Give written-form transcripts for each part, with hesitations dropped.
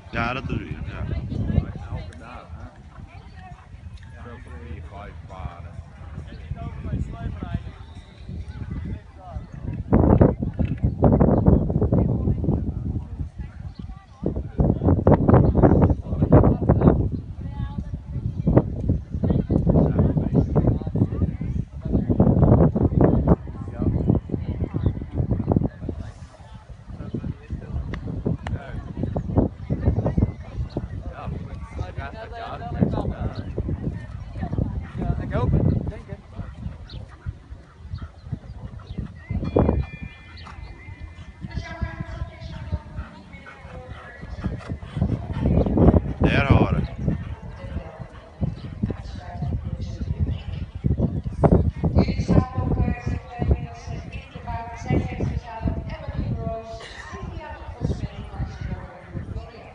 Ja, dat doe je. Ja. Elke dag, hè? Zo voor 4, 5 paarden. Ik hoop het, denk het. Der horen. Jullie staat ook inmiddels in de baan. Zij geeft de zadel Emily Rose, Cynthia Cosmetic Participoor voor Gloria.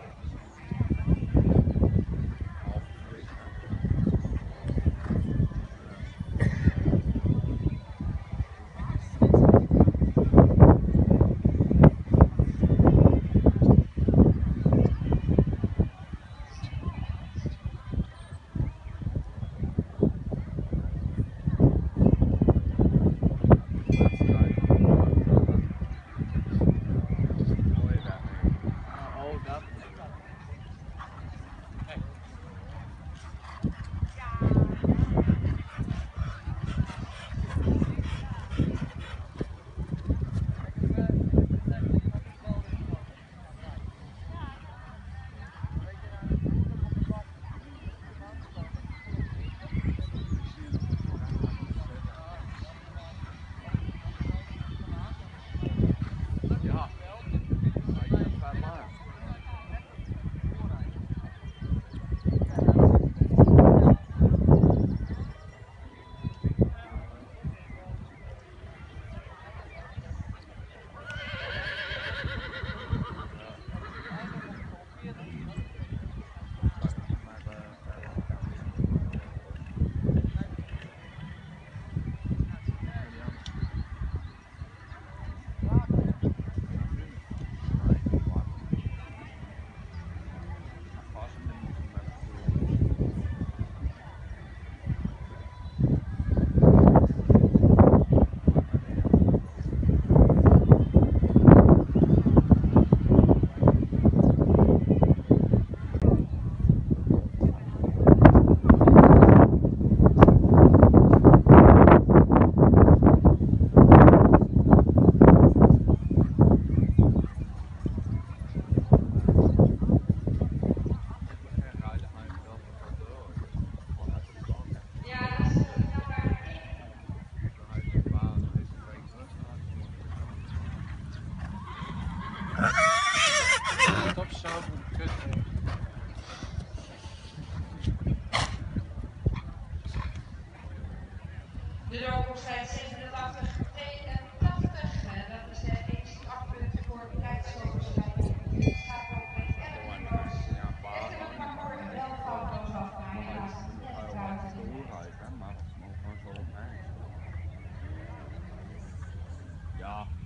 Stop zo voor de kut. De doorkomsttijd 87:82. Dat is net 1,8 punten voor de tijdsoverschrijding. Jullie staat ook met Emily Rose. Heeft er het parcours wel foutloos af, maar helaas net het buiten de weg. Ja.